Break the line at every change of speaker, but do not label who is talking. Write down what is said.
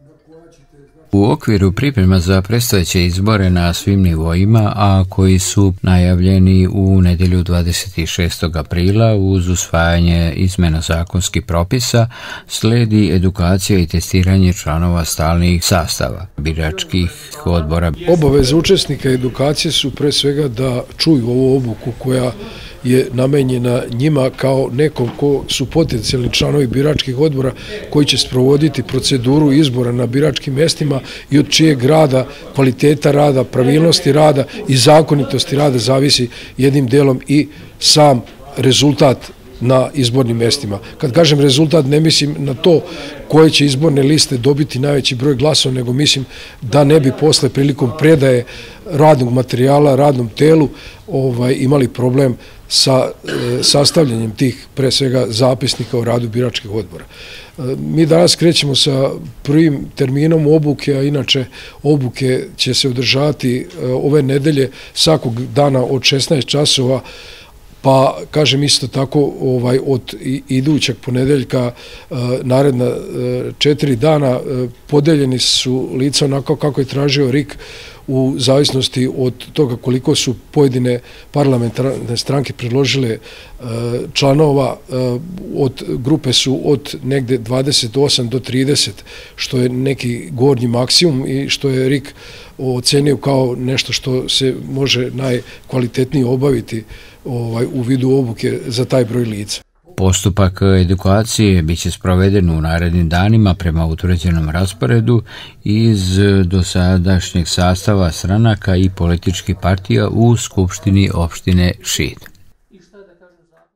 U okviru priprema za predstojeće izbore na svim nivoima, a koji su najavljeni u nedjelju 26. aprila uz usvajanje izmjena zakonskih propisa, slijedi edukacija i testiranje članova stalnih sastava biračkih odbora.
Obaveze učesnika edukacije su pre svega da čuju ovu obuku koja je namenjena njima kao nekom ko su potencijalni članovi biračkih odbora koji će sprovoditi proceduru izbora na biračkim mjestima i od čijeg rada, kvaliteta rada, pravilnosti rada i zakonitosti rada zavisi jednim delom i sam rezultat na izbornim mjestima. Kad kažem rezultat, ne mislim na to koje će izborne liste dobiti najveći broj glasova, nego mislim da ne bi posle prilikom predaje radnog materijala radnom telu imali problem sa sastavljanjem tih pre svega zapisnika o radu biračkih odbora. Mi danas krećemo sa prvim terminom obuke, a inače obuke će se održavati ove nedelje svakog dana od 16 časova, pa kažem isto tako od idućeg ponedeljka naredna 4 dana podeljeni su lica onako kako je tražio RIK u zavisnosti od toga koliko su pojedine parlamentarne stranke predložile članova. Od grupe su od negde 28 do 30, što je neki gornji maksimum i što je RIK ocenio kao nešto što se može najkvalitetnije obaviti u vidu obuke za taj broj lica.
Postupak edukacije biće sproveden u narednim danima prema utvrđenom rasporedu iz dosadašnjeg sastava stranaka i političkih partija u Skupštini opštine Šid.